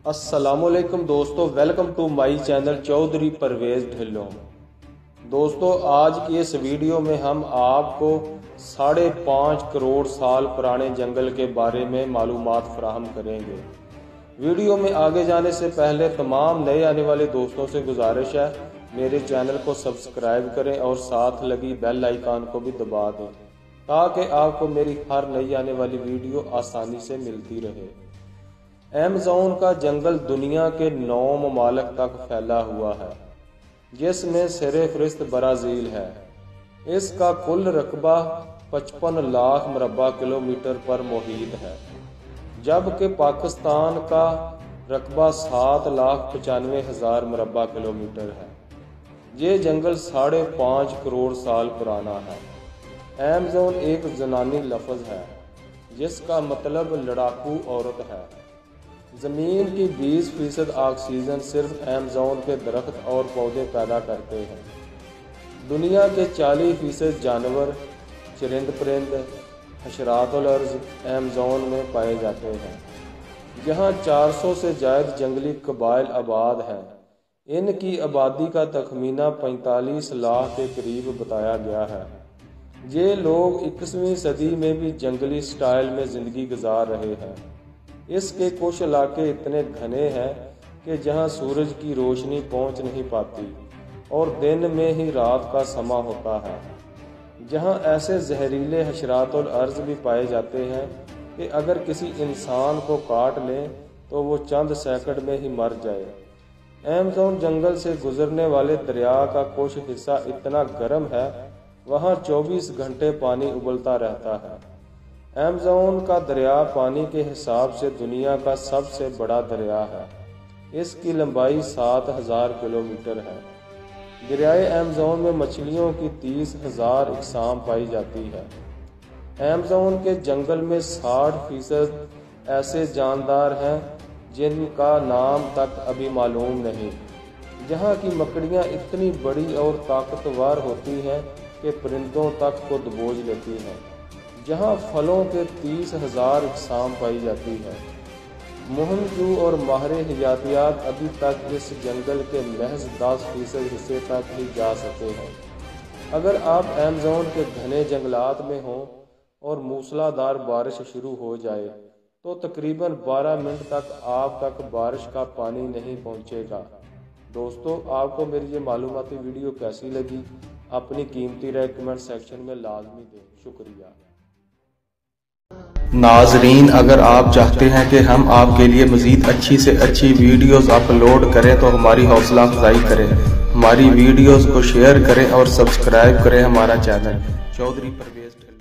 अस्सलाम वालेकुम दोस्तों, welcome to my channel Chaudhary Parvez Dhillon. दोस्तों, आज की इस वीडियो में हम आपको 5.5 करोड़ साल पुराने जंगल के बारे में मालूमात फराहम करेंगे। वीडियो में आगे जाने से पहले तमाम नए आने वाले दोस्तों से गुजारिश है, मेरे चैनल को सब्सक्राइब करें और साथ लगी बेल आइकन को भी दबा दें ताकि आपको मेरी हर नई आने वाली वीडियो आसानी से मिलती रहे। अमेज़न का जंगल दुनिया के 9 ममालिक तक फैला हुआ है, जिसमें सिरफ़हरिस्त ब्राज़ील है। इसका कुल रकबा 55 लाख मुरब्बा किलोमीटर पर मुहीत है, जबकि पाकिस्तान का रकबा 7,95,000 मुरब्बा किलोमीटर है। ये जंगल 5.5 करोड़ साल पुराना है। अमेज़न एक ज़नानी लफ्ज़ है जिसका मतलब लड़ाकू औरत है। ज़मीन की 20% ऑक्सीजन सिर्फ अमेज़न के दरख्त और पौधे पैदा करते हैं। दुनिया के 40% जानवर, चरिंद परिंद, हशरातुल अर्ज़ अमेज़न में पाए जाते हैं। जहाँ 400 से ज़ायद जंगली कबाइल आबाद हैं। इनकी आबादी का तखमीना 45 लाख के करीब बताया गया है। ये लोग 21वीं सदी में भी जंगली स्टाइल में ज़िंदगी गुजार रहे हैं। इसके कुछ इलाके इतने घने हैं कि जहां सूरज की रोशनी पहुंच नहीं पाती और दिन में ही रात का समा होता है। जहां ऐसे जहरीले हशरातुल अर्ज़ भी पाए जाते हैं कि अगर किसी इंसान को काट लें तो वो चंद सेकंड में ही मर जाए। अमेज़न जंगल से गुजरने वाले दरिया का कुछ हिस्सा इतना गर्म है, वहाँ 24 घंटे पानी उबलता रहता है। अमेज़न का दरिया पानी के हिसाब से दुनिया का सबसे बड़ा दरिया है। इसकी लंबाई 7,000 किलोमीटर है। दरियाए अमेज़न में मछलियों की 30,000 इकसाम पाई जाती है। अमेज़न के जंगल में 60% ऐसे जानदार हैं जिनका नाम तक अभी मालूम नहीं। जहाँ की मकड़ियाँ इतनी बड़ी और ताकतवर होती हैं कि परिंदों तक को दबोच लेती हैं। जहाँ फलों के 30,000 इकसाम पाई जाती है। मुहमजू और माहिर हयातियात अभी तक इस जंगल के महज 10% हिस्से तक ही जा सके हैं। अगर आप अमेज़न के घने जंगलात में हों और मूसलाधार बारिश शुरू हो जाए तो तकरीबन 12 मिनट तक आप तक बारिश का पानी नहीं पहुँचेगा। दोस्तों, आपको मेरी ये मालूमाती वीडियो कैसी लगी? अपनी कीमती राय कमेंट सेक्शन में लाजमी दें। शुक्रिया। नाजरीन, अगर आप चाहते हैं कि हम आपके लिए मज़ीद अच्छी से अच्छी वीडियोस अपलोड करें तो हमारी हौसला अफजाई करें, हमारी वीडियोस को शेयर करें और सब्सक्राइब करें हमारा चैनल चौधरी परवेज ढिल्लों।